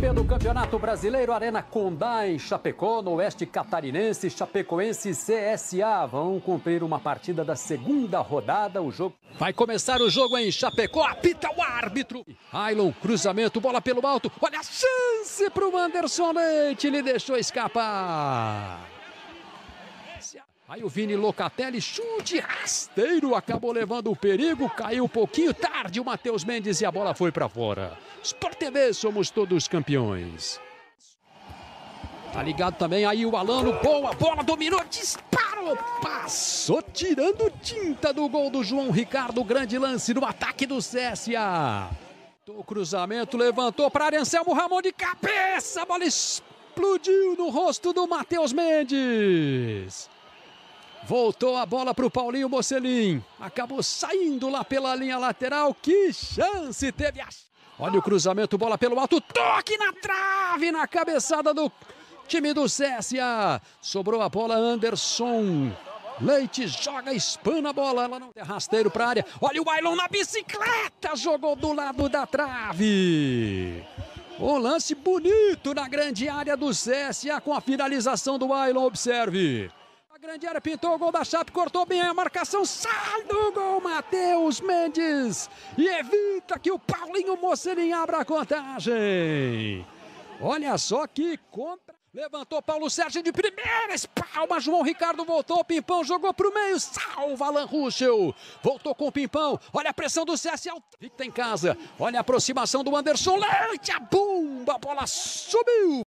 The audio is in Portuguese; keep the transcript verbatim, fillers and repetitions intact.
B do Campeonato Brasileiro, Arena Condá, em Chapecó, no Oeste Catarinense, Chapecoense e C S A vão cumprir uma partida da segunda rodada. O jogo vai começar o jogo em Chapecó, apita o árbitro. Ailon, cruzamento, bola pelo alto, olha a chance para o Anderson Leite, ele deixou escapar. Aí o Vini Locatelli, chute rasteiro, acabou levando o perigo, caiu um pouquinho tarde o Matheus Mendes e a bola foi para fora. Sport T V, somos todos campeões. Tá ligado também aí o Alano, boa bola, dominou, disparou, passou tirando tinta do gol do João Ricardo, grande lance no ataque do C S A. O cruzamento, levantou para área, Anselmo Ramon de cabeça, a bola explodiu no rosto do Matheus Mendes. Voltou a bola para o Paulinho Mocelin. Acabou saindo lá pela linha lateral. Que chance teve a... Olha o cruzamento, bola pelo alto. Toque na trave, na cabeçada do time do C S A. Sobrou a bola, Anderson Leite joga, espana a bola. Ela não tem rasteiro para a área. Olha o Ailon na bicicleta. Jogou do lado da trave. Um lance bonito na grande área do C S A com a finalização do Ailon. Observe. Grande área, pintou o gol da Chape, cortou bem a marcação, sai do gol Matheus Mendes e evita que o Paulinho Mocelin abra a contagem. Olha só que contra, levantou Paulo Sérgio de primeira, espalma, João Ricardo voltou, Pimpão jogou para o meio, salva Alan Ruschel, voltou com o Pimpão, olha a pressão do C S A, Victor em casa, olha a aproximação do Anderson Leite, a bomba, a bola subiu.